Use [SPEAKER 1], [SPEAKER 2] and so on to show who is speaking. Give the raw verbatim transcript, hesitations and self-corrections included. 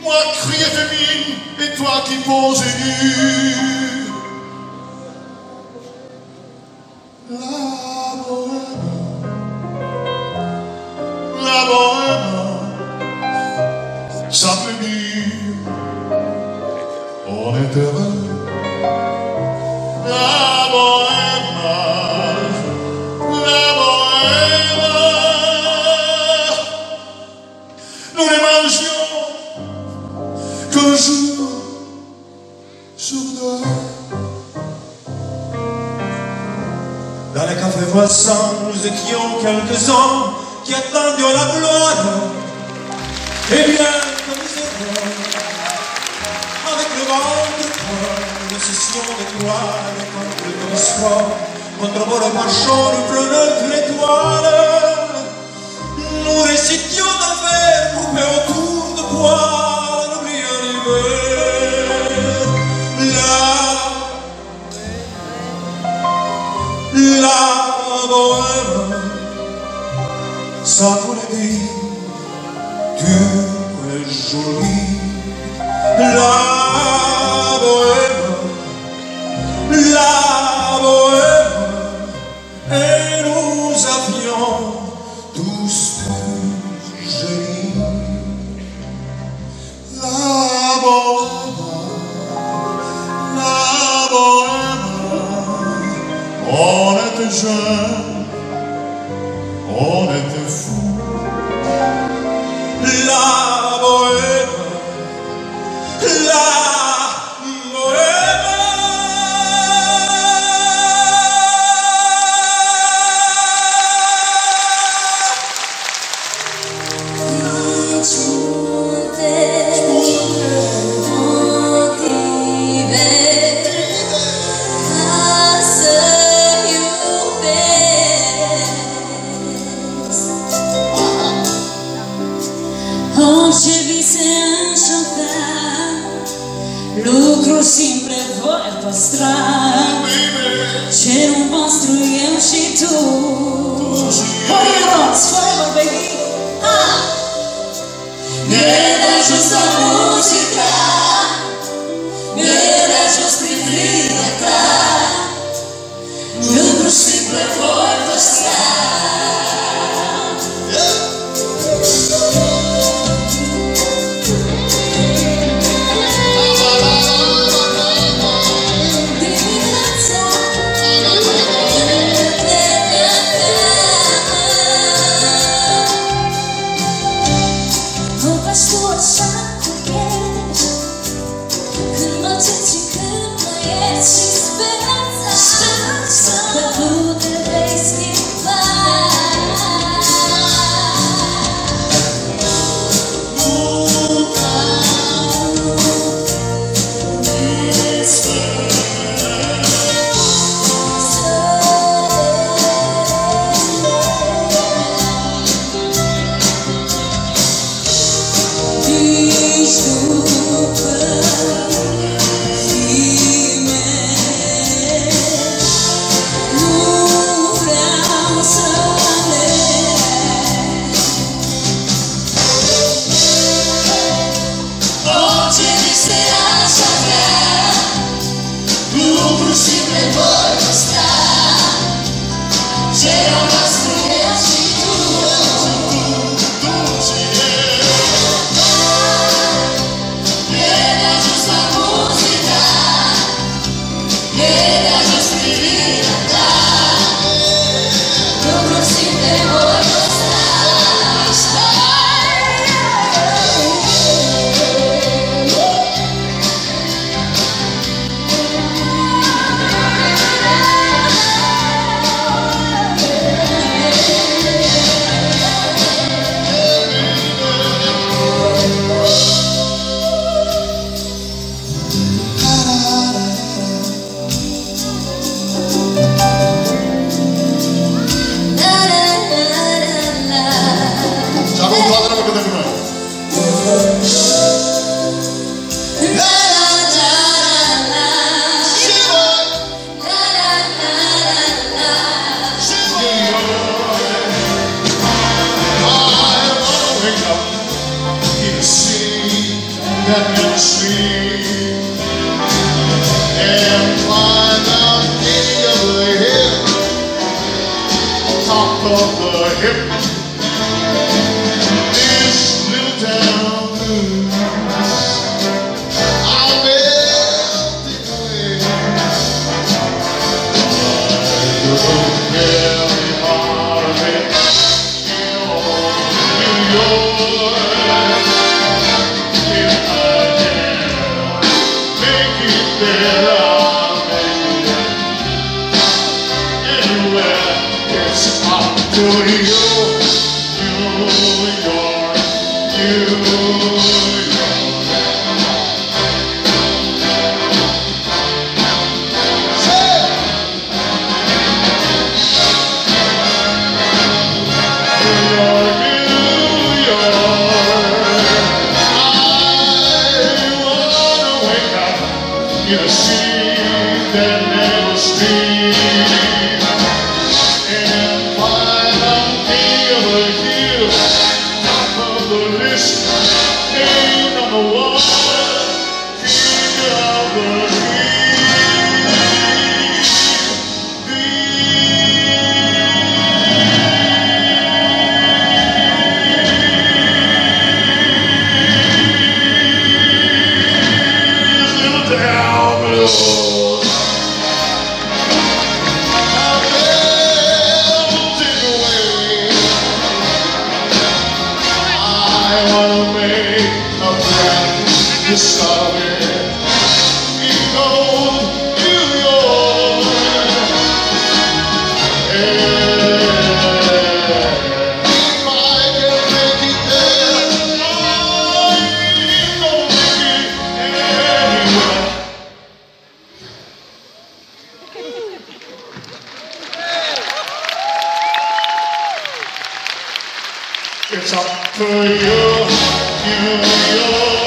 [SPEAKER 1] Moi crié féminin et toi qui poses nu. La bohème, la bohème, ça peut dire on est heureux. La bohème, la bohème, nous ne mangions qu'un jour sur deux.
[SPEAKER 2] Dans les cafés voisins, nous étions quelques-uns qui attendions la gloire. Et bien que nous étions, avec le vent du cœur, nous cessions d'étoiles contre le désespoir, contre vos marchands, nous pleurons tous l'étoile. Nous récitions d'enfer, groupés autour de poils, n'oublions l'hiver. La, la bohème, ça voulait dire, tu es jolie. La bohème, la bohème, et nous avions tous du génie.
[SPEAKER 1] La bohème, la bohème, on était jeunes, on était fous.
[SPEAKER 2] La bohème, la
[SPEAKER 3] lucru simple voi păstra. Ce nu construim și tu. Horizons, forever baby. E de ajuns la muzica, e de ajuns privirea ta. Lucru simple voi păstra. Stupă, fii
[SPEAKER 1] that can see and find the king of the hill, top of the hip. This little town blues are melting away. I don't care part of it in old New York. If I can make it there, I'll make it anywhere. It's up to you, New York, New York. Say it. New York, New York. I wanna wake up in a city that never sleeps and find I'm king of the hill, top of the list, name number one, king of the hill. Little town blues. I'm melting away. I wanna make a brand new discovery in old New York. If I can make it there, I ain't gonna make it anywhere. It's up to you, New York.